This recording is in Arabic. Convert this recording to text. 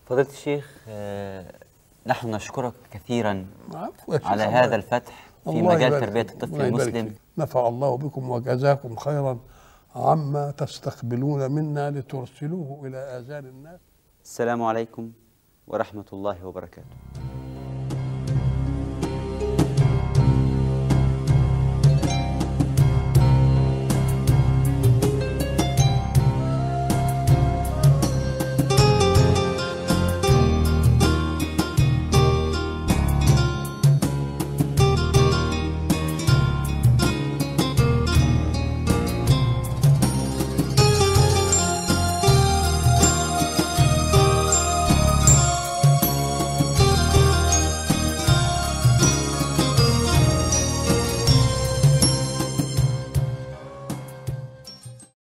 فضيلة الشيخ، نحن نشكرك كثيرا عفوا على هذا الفتح في مجال تربية الطفل المسلم. نفع الله بكم وجزاكم خيرا عما تستقبلون منا لترسلوه إلى آذان الناس. السلام عليكم ورحمة الله وبركاته.